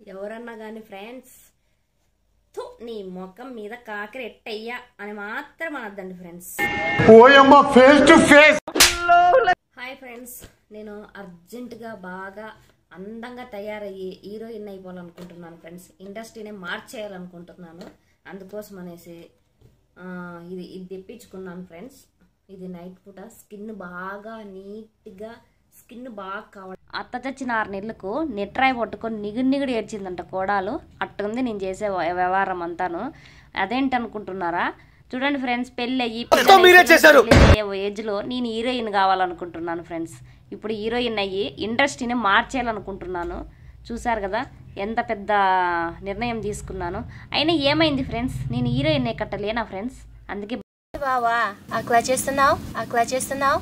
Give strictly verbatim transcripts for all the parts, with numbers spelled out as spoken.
ఎవరన్నా గాని ఫ్రెండ్స్ థు నీ ముఖం మీద కాకర ఎట్టయ్యా అని మాత్రం అనొద్దండి ఫ్రెండ్స్. ఓయమ్మ face to face. Hi friends, నేను అర్జెంటుగా బాగా అందంగా తయారయ్యి హీరోయిన్ అయిపోవాలనుకుంటున్నాను ఫ్రెండ్స్. ఇండస్ట్రీని మార్చేయాలనుకుంటున్నాను. అందుకోసం అనేసి ఇది ఇది తెప్పించుకున్నాను ఫ్రెండ్స్. ఇది నైట్ పూట స్కిన్ బాగా నీట్గా స్కిన్ బాగా కావాలి. అత్త చచ్చిన ఆరు నెలలకు నెట్రాయి పట్టుకొని నిగుడు నిగుడు ఏడ్చిందంట కోడాలు. అట్టుంది నేను చేసే వ్యవహారం అంతాను. అదేంటి అనుకుంటున్నారా? చూడండి ఫ్రెండ్స్, పెళ్ళి అయ్యి ఏజ్ లో నేను హీరోయిన్ కావాలనుకుంటున్నాను ఫ్రెండ్స్. ఇప్పుడు హీరోయిన్ అయ్యి ఇండస్ట్రీని మార్చేయాలనుకుంటున్నాను. చూసారు కదా ఎంత పెద్ద నిర్ణయం తీసుకున్నాను. అయినా ఏమైంది ఫ్రెండ్స్, నేను హీరోయిన్ కట్టలేనా ఫ్రెండ్స్? అందుకే బావా అట్లా చేస్తున్నావు అట్లా చేస్తున్నావు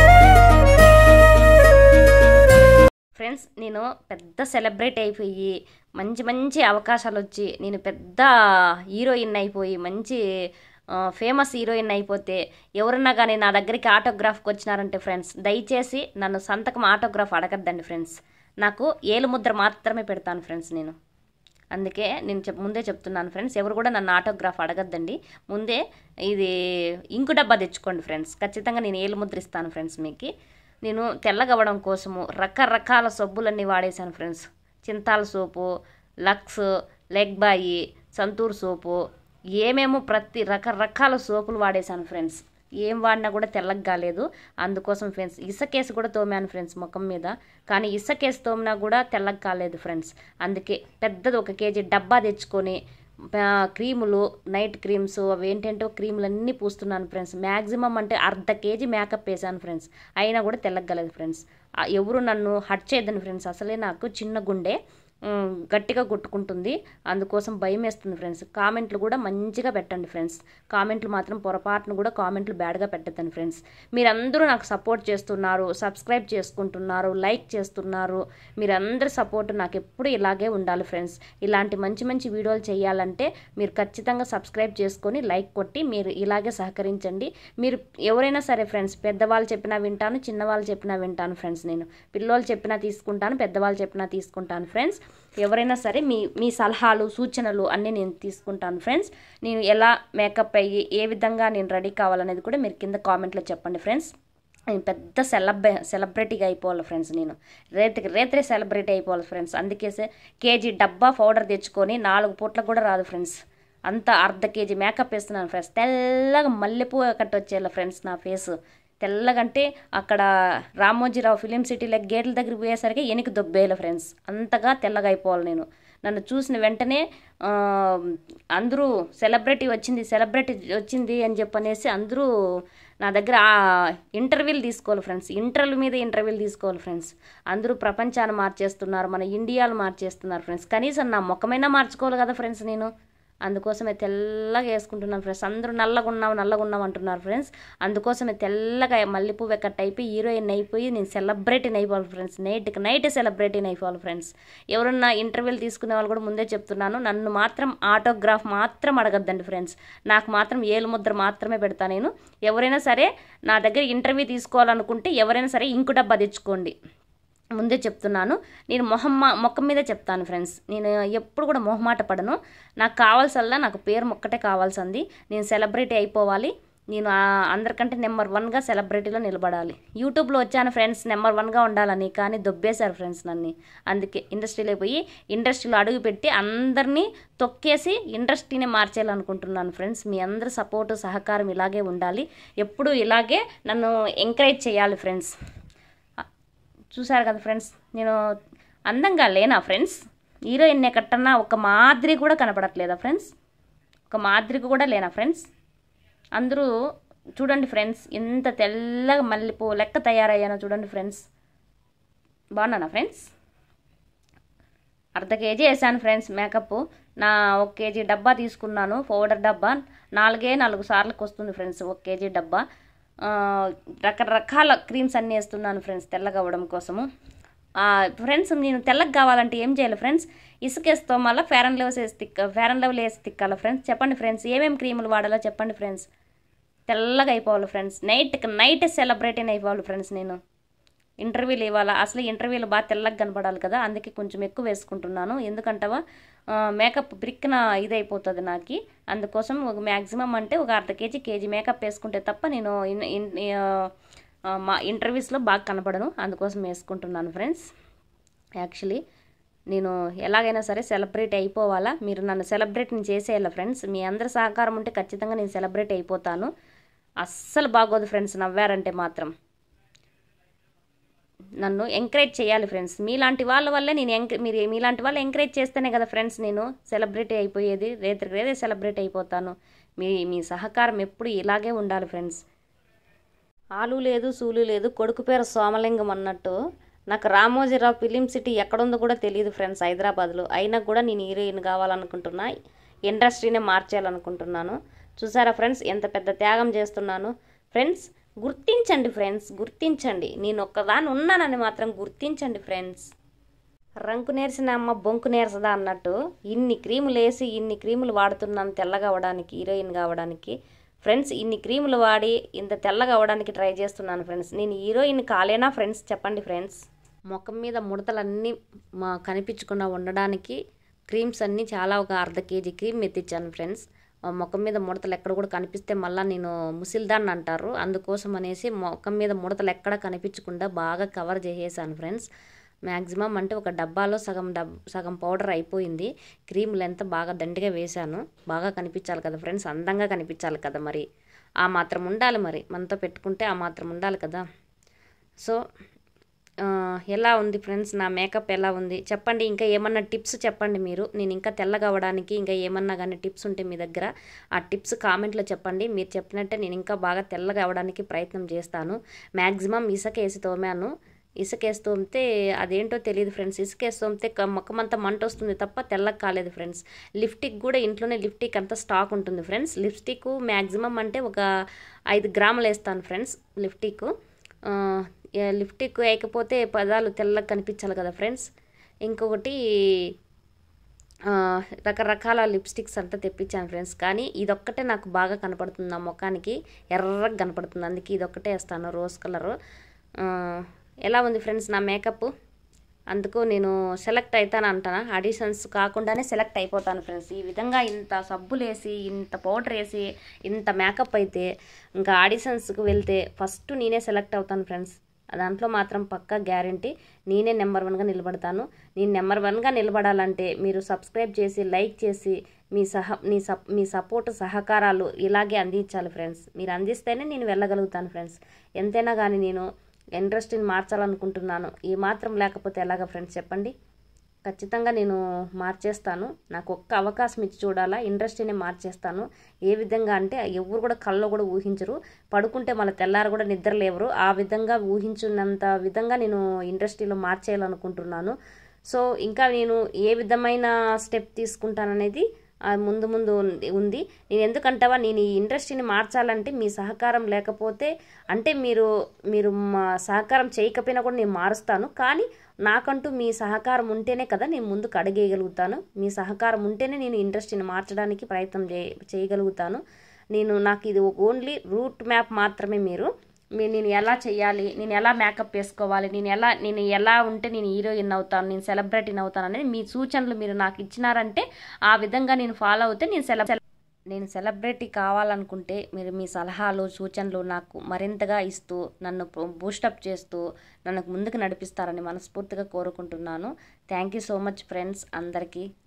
ఫ్రెండ్స్. నేను పెద్ద సెలబ్రేట్ అయిపోయి మంచి మంచి అవకాశాలు వచ్చి నేను పెద్ద హీరోయిన్ అయిపోయి మంచి ఫేమస్ హీరోయిన్ అయిపోతే ఎవరన్నా కానీ నా దగ్గరికి ఆటోగ్రాఫ్కి వచ్చినారంటే ఫ్రెండ్స్, దయచేసి నన్ను సంతకం ఆటోగ్రాఫ్ అడగద్దండి ఫ్రెండ్స్. నాకు ఏలు ముద్ర మాత్రమే పెడతాను ఫ్రెండ్స్ నేను. అందుకే నేను చెప్ ముందే చెప్తున్నాను ఫ్రెండ్స్, ఎవరు కూడా నన్ను ఆటోగ్రాఫ్ అడగద్దండి. ముందే ఇది ఇంకు డబ్బా తెచ్చుకోండి ఫ్రెండ్స్. ఖచ్చితంగా నేను ఏలు ముద్ర ఇస్తాను ఫ్రెండ్స్ మీకు. నేను తెల్లగవ్వడం కోసము రకరకాల సబ్బులన్నీ వాడేశాను ఫ్రెండ్స్. చింతాల soap, Lux, Lifebuoy, Santoor సోపు, ఏమేమో ప్రతి రకరకాల సోపులు వాడేశాను ఫ్రెండ్స్. ఏం వాడినా కూడా తెల్లగా కాలేదు. అందుకోసం ఫ్రెండ్స్ ఇసుకేసి కూడా తోమాను ఫ్రెండ్స్ ముఖం మీద. కానీ ఇసుకేసి తోమినా కూడా తెల్లగా కాలేదు ఫ్రెండ్స్. అందుకే పెద్దది ఒక కేజీ డబ్బా తెచ్చుకొని క్రీములు, నైట్ క్రీమ్స్, అవి ఏంటంటే క్రీములు అన్నీ పూస్తున్నాను ఫ్రెండ్స్. మ్యాక్సిమం అంటే అర్ధ కేజీ మేకప్ వేసాను ఫ్రెండ్స్. అయినా కూడా తెల్లగలేదు ఫ్రెండ్స్. ఎవరు నన్ను హట్ చేయద్దని ఫ్రెండ్స్. అసలే నాకు చిన్న గుండె గట్టిగా కొట్టుకుంటుంది. అందుకోసం భయం వేస్తుంది ఫ్రెండ్స్. కామెంట్లు కూడా మంచిగా పెట్టండి ఫ్రెండ్స్. కామెంట్లు మాత్రం పొరపాటును కూడా కామెంట్లు బ్యాడ్గా పెట్టద్దండి ఫ్రెండ్స్. మీరందరూ నాకు సపోర్ట్ చేస్తున్నారు, సబ్స్క్రైబ్ చేసుకుంటున్నారు, లైక్ చేస్తున్నారు. మీరందరి సపోర్ట్ నాకు ఎప్పుడు ఇలాగే ఉండాలి ఫ్రెండ్స్. ఇలాంటి మంచి మంచి వీడియోలు చేయాలంటే మీరు ఖచ్చితంగా సబ్స్క్రైబ్ చేసుకొని లైక్ కొట్టి మీరు ఇలాగే సహకరించండి. మీరు ఎవరైనా సరే ఫ్రెండ్స్, పెద్దవాళ్ళు చెప్పినా వింటాను, చిన్నవాళ్ళు చెప్పినా వింటాను ఫ్రెండ్స్. నేను పిల్లోళ్ళు చెప్పినా తీసుకుంటాను, పెద్దవాళ్ళు చెప్పినా తీసుకుంటాను ఫ్రెండ్స్. ఎవరైనా సరే మీ మీ సలహాలు, సూచనలు అన్నీ నేను తీసుకుంటాను ఫ్రెండ్స్. నేను ఎలా మేకప్ అయ్యి ఏ విధంగా నేను రెడీ కావాలనేది కూడా మీరు కింద కామెంట్లో చెప్పండి ఫ్రెండ్స్. నేను పెద్ద సెలబ్రే సెలబ్రిటీగా అయిపోవాలి ఫ్రెండ్స్. నేను రేతికి రేత్రే సెలబ్రిటీ అయిపోవాలి ఫ్రెండ్స్. అందుకేసే కేజీ డబ్బా పౌడర్ తెచ్చుకొని నాలుగు పూట్లకు కూడా రాదు ఫ్రెండ్స్. అంత అర్ధ కేజీ మేకప్ వేస్తున్నాను ఫ్రెండ్స్. తెల్లగా మల్లెపూ కట్టి వచ్చేయాలి ఫ్రెండ్స్ నా ఫేస్. తెల్లగంటే అక్కడ రామోజీరావు ఫిలిం సిటీలో గేట్ల దగ్గరికి పోయేసరికి ఎనికి దొబ్బేయాలి ఫ్రెండ్స్. అంతగా తెల్లగా అయిపోవాలి నేను. నన్ను చూసిన వెంటనే అందరూ సెలబ్రిటీ వచ్చింది సెలబ్రిటీ వచ్చింది అని చెప్పనేసి అందరూ నా దగ్గర ఇంటర్వ్యూలు తీసుకోవాలి ఫ్రెండ్స్. ఇంటర్వ్యూ మీద ఇంటర్వ్యూలు తీసుకోవాలి ఫ్రెండ్స్. అందరూ ప్రపంచాన్ని మార్చేస్తున్నారు, మన ఇండియాలు మార్చేస్తున్నారు ఫ్రెండ్స్. కనీసం నా ముఖమైనా మార్చుకోవాలి కదా ఫ్రెండ్స్ నేను. అందుకోసమే తెల్లగా వేసుకుంటున్నాను ఫ్రెండ్స్. అందరూ నల్లగా ఉన్నావు నల్లగా ఉన్నావు అంటున్నారు ఫ్రెండ్స్. అందుకోసమే తెల్లగా మల్లెపువ్వు కట్ అయిపోయి హీరోయిన్ అయిపోయి నేను సెలబ్రిటీని అయిపోవాలి ఫ్రెండ్స్. నైట్కి నైట్ సెలబ్రిటీని అయిపోవాలి ఫ్రెండ్స్. ఎవరన్నా ఇంటర్వ్యూలు తీసుకునే వాళ్ళు కూడా ముందే చెప్తున్నాను, నన్ను మాత్రం ఆటోగ్రాఫ్ మాత్రం అడగద్దండి ఫ్రెండ్స్. నాకు మాత్రం ఏలు ముద్ర మాత్రమే పెడతా నేను. ఎవరైనా సరే నా దగ్గర ఇంటర్వ్యూ తీసుకోవాలనుకుంటే ఎవరైనా సరే ఇంకు డబ్బా తెచ్చుకోండి. ముందే చెప్తున్నాను. నేను మొహం మొక్కం మీద చెప్తాను ఫ్రెండ్స్. నేను ఎప్పుడు కూడా మొహమాట పడను. నాకు కావాల్సల్లా నాకు పేరు మొక్కటే కావాల్సింది. నేను సెలబ్రిటీ అయిపోవాలి. నేను అందరికంటే నెంబర్ వన్గా సెలబ్రిటీలో నిలబడాలి. యూట్యూబ్లో వచ్చాను ఫ్రెండ్స్ నెంబర్ వన్గా ఉండాలని, కానీ దొబ్బేశారు ఫ్రెండ్స్ నన్ను. అందుకే ఇండస్ట్రీలో పోయి ఇండస్ట్రీలో అడుగుపెట్టి అందరినీ తొక్కేసి ఇండస్ట్రీని మార్చేయాలనుకుంటున్నాను ఫ్రెండ్స్. మీ అందరి సపోర్టు సహకారం ఇలాగే ఉండాలి. ఎప్పుడు ఇలాగే నన్ను ఎంకరేజ్ చేయాలి ఫ్రెండ్స్. చూసారు కదా ఫ్రెండ్స్, నేను అందంగా లేనా ఫ్రెండ్స్? హీరోయిన్ కట్టన్నా ఒక మాదిరి కూడా కనపడట్లేదా ఫ్రెండ్స్? ఒక మాదిరికి కూడా లేనా ఫ్రెండ్స్? అందరూ చూడండి ఫ్రెండ్స్, ఎంత తెల్లగా మల్లెపూ లెక్క తయారయ్యానో చూడండి ఫ్రెండ్స్. బాగున్నానా ఫ్రెండ్స్? అర్ధ కేజీ వేసాను ఫ్రెండ్స్ మేకప్. నా ఒక కేజీ డబ్బా తీసుకున్నాను, పౌడర్ డబ్బా. నాలుగే నాలుగు సార్లకు వస్తుంది ఫ్రెండ్స్ ఒక కేజీ డబ్బా. రకరకాల క్రీమ్స్ అన్నీ వేస్తున్నాను ఫ్రెండ్స్ తెల్లగా అవ్వడం కోసము. ఫ్రెండ్స్ నేను తెల్లగా కావాలంటే ఏం చేయాలి ఫ్రెండ్స్? ఇసుకేస్తాం మళ్ళీ ఫేర్ అండ్ లవ్లీస్ వేసి తిక్క ఫేర్ అండ్ లవ్లీ వేసి తిక్కాలి ఫ్రెండ్స్. చెప్పండి ఫ్రెండ్స్, ఏమేమి క్రీములు వాడాలో చెప్పండి ఫ్రెండ్స్. తెల్లగా అయిపోవాలి ఫ్రెండ్స్. నైట్కి నైట్ సెలబ్రిటీని అయిపోవాలి ఫ్రెండ్స్ నేను. ఇంటర్వ్యూలు ఇవ్వాలా, అసలు ఇంటర్వ్యూలు బాగా తెల్లగా కనపడాలి కదా, అందుకే కొంచెం ఎక్కువ వేసుకుంటున్నాను. ఎందుకంటావా మేకప్ బ్రిక్న ఇదైపోతుంది నాకు. అందుకోసం ఒక మ్యాక్సిమం అంటే ఒక అర్ధ కేజీ కేజీ మేకప్ వేసుకుంటే తప్ప నేను మా ఇంటర్వ్యూస్లో బాగా కనపడను, అందుకోసం వేసుకుంటున్నాను ఫ్రెండ్స్. యాక్చువల్లీ నేను ఎలాగైనా సరే సెలబ్రేట్ అయిపోవాలా, మీరు నన్ను సెలబ్రేట్ని చేసేయాలి ఫ్రెండ్స్. మీ అందరి సహకారం ఉంటే ఖచ్చితంగా నేను సెలబ్రేట్ అయిపోతాను. అస్సలు బాగోదు ఫ్రెండ్స్ నవ్వారంటే మాత్రం. నన్ను ఎంకరేజ్ చేయాలి ఫ్రెండ్స్. మీలాంటి వాళ్ళ వల్లే నేను ఎంక మీరు మీలాంటి వాళ్ళు ఎంకరేజ్ చేస్తేనే కదా ఫ్రెండ్స్ నేను సెలబ్రేట్ అయిపోయేది, రేత్రికి రేదే సెలబ్రేట్ అయిపోతాను. మీ మీ సహకారం ఎప్పుడు ఇలాగే ఉండాలి ఫ్రెండ్స్. ఆలు లేదు సూలు లేదు కొడుకు పేరు సోమలింగం అన్నట్టు నాకు రామోజీరావు ఫిలిం సిటీ ఎక్కడుందో కూడా తెలియదు ఫ్రెండ్స్ హైదరాబాద్లో. అయినా కూడా నేను హీరోయిన్ కావాలనుకుంటున్నా, ఇండస్ట్రీనే మార్చేయాలనుకుంటున్నాను. చూసారా ఫ్రెండ్స్ ఎంత పెద్ద త్యాగం చేస్తున్నాను. ఫ్రెండ్స్ గుర్తించండి ఫ్రెండ్స్, గుర్తించండి. నేను ఒక్కదాన్ని ఉన్నానని మాత్రం గుర్తించండి ఫ్రెండ్స్. రంకు నేర్చిన అమ్మ బొంకు నేర్చదా అన్నట్టు ఇన్ని క్రీములు వేసి ఇన్ని క్రీములు వాడుతున్నాను తెల్లగా అవ్వడానికి, హీరోయిన్ కావడానికి ఫ్రెండ్స్. ఇన్ని క్రీములు వాడి ఇంత తెల్లగా అవ్వడానికి ట్రై చేస్తున్నాను ఫ్రెండ్స్. నేను హీరోయిన్ కాలేనా ఫ్రెండ్స్ చెప్పండి ఫ్రెండ్స్. ముఖం మీద ముడతలన్నీ మా కనిపించకుండా ఉండడానికి క్రీమ్స్ అన్నీ చాలా ఒక అర్ధ కేజీ క్రీమ్ ఎత్తిచ్చాను ఫ్రెండ్స్. ముఖం మీద ముడతలు ఎక్కడ కూడా కనిపిస్తే మళ్ళీ నేను ముసిల్దాన్ని అంటారు, అందుకోసం అనేసి ముఖం మీద ముడతలు ఎక్కడ కనిపించకుండా బాగా కవర్ చేసేసాను ఫ్రెండ్స్. మ్యాక్సిమం అంటే ఒక డబ్బాలో సగం డబ్ సగం పౌడర్ అయిపోయింది. క్రీములు ఎంత బాగా దండిగా వేశాను, బాగా కనిపించాలి కదా ఫ్రెండ్స్, అందంగా కనిపించాలి కదా, మరి ఆ మాత్రం ఉండాలి, మరి మనతో పెట్టుకుంటే ఆ మాత్రం ఉండాలి కదా. సో ఎలా ఉంది ఫ్రెండ్స్ నా మేకప్ ఎలా ఉంది చెప్పండి. ఇంకా ఏమన్నా టిప్స్ చెప్పండి మీరు, నేను ఇంకా తెల్లగా అవ్వడానికి ఇంకా ఏమన్నా కానీ టిప్స్ ఉంటే మీ దగ్గర ఆ టిప్స్ కామెంట్లో చెప్పండి. మీరు చెప్పినట్టే నేను ఇంకా బాగా తెల్లగా అవ్వడానికి ప్రయత్నం చేస్తాను. మ్యాక్సిమం ఇసుక వేసి తోమాను, ఇసుక వేసి తోమితే అదేంటో తెలియదు ఫ్రెండ్స్, ఇసుక వేసి తోమితే మొక్కమంతా మంట వస్తుంది తప్ప తెల్లగా కాలేదు ఫ్రెండ్స్. లిప్స్టిక్ కూడా ఇంట్లోనే లిప్స్టిక్ అంతా స్టాక్ ఉంటుంది ఫ్రెండ్స్. లిప్స్టిక్ మ్యాక్సిమం అంటే ఒక ఐదు గ్రాములు వేస్తాను ఫ్రెండ్స్ లిప్స్టిక్. లిప్స్టిక్ వేయకపోతే పదాలు తెల్లగా కనిపించాలి కదా ఫ్రెండ్స్. ఇంకొకటి రకరకాల లిప్స్టిక్స్ అంతా తెప్పించాను ఫ్రెండ్స్, కానీ ఇదొక్కటే నాకు బాగా కనపడుతుంది నా ముఖానికి, ఎర్రగా కనపడుతుంది, అందుకే ఇదొక్కటే వేస్తాను రోజ్ కలరు. ఎలా ఉంది ఫ్రెండ్స్ నా మేకప్, అందుకు నేను సెలెక్ట్ అవుతాను అంటాను, ఆడిషన్స్ కాకుండానే సెలెక్ట్ అయిపోతాను ఫ్రెండ్స్. ఈ విధంగా ఇంత సబ్బులు వేసి ఇంత పౌడర్ వేసి ఇంత మేకప్ అయితే ఇంకా ఆడిషన్స్కి వెళ్తే ఫస్ట్ నేనే సెలెక్ట్ అవుతాను ఫ్రెండ్స్. దాంట్లో మాత్రం పక్కా గ్యారంటీ నేనే నెంబర్ వన్గా నిలబడతాను. నేను నెంబర్ వన్గా నిలబడాలంటే మీరు సబ్స్క్రైబ్ చేసి లైక్ చేసి మీ సహ మీ సప్ మీ సపోర్ట్ సహకారాలు ఇలాగే అందించాలి ఫ్రెండ్స్. మీరు అందిస్తేనే నేను వెళ్ళగలుగుతాను ఫ్రెండ్స్. ఎంతైనా కానీ నేను ఇండస్ట్రీని మార్చాలనుకుంటున్నాను, ఈ మాత్రం లేకపోతే ఎలాగ ఫ్రెండ్స్ చెప్పండి. ఖచ్చితంగా నేను మార్చేస్తాను, నాకు ఒక్క అవకాశం ఇచ్చి చూడాలా, ఇండస్ట్రీనే మార్చేస్తాను. ఏ విధంగా అంటే ఎవరు కూడా కళ్ళలో కూడా ఊహించరు, పడుకుంటే మళ్ళీ తెల్లారు కూడా నిద్ర లేవరు, ఆ విధంగా ఊహించినంత విధంగా నేను ఇండస్ట్రీలో మార్చేయాలనుకుంటున్నాను. సో ఇంకా నేను ఏ విధమైన స్టెప్ తీసుకుంటాననేది ముందు ముందు ఉంది. నేను ఎందుకంటావా నేను ఈ ఇండస్ట్రీని మార్చాలంటే మీ సహకారం లేకపోతే, అంటే మీరు మీరు మా సహకారం చేయకపోయినా కూడా నేను మారుస్తాను, కానీ నాకంటూ మీ సహకారం ఉంటేనే కదా నేను ముందుకు అడిగేయగలుగుతాను. మీ సహకారం ఉంటేనే నేను ఇండస్ట్రీని మార్చడానికి ప్రయత్నం చే చేయగలుగుతాను. నేను నాకు ఇది ఓన్లీ రూట్ మ్యాప్ మాత్రమే. మీరు మీరు నేను ఎలా చేయాలి, నేను ఎలా మేకప్ వేసుకోవాలి, నేను ఎలా నేను ఎలా ఉంటే నేను హీరోయిన్ అవుతాను, నేను సెలబ్రిటీని అవుతాను అనేది మీ సూచనలు మీరు నాకు ఇచ్చినారంటే ఆ విధంగా నేను ఫాలో అవుతే నేను సెలబ్ నేను సెలబ్రిటీ కావాలనుకుంటే మీరు మీ సలహాలు సూచనలు నాకు మరింతగా ఇస్తూ నన్ను బూస్టప్ చేస్తూ నన్ను ముందుకు నడిపిస్తారని మనస్ఫూర్తిగా కోరుకుంటున్నాను. Thank you so much friends అందరికీ.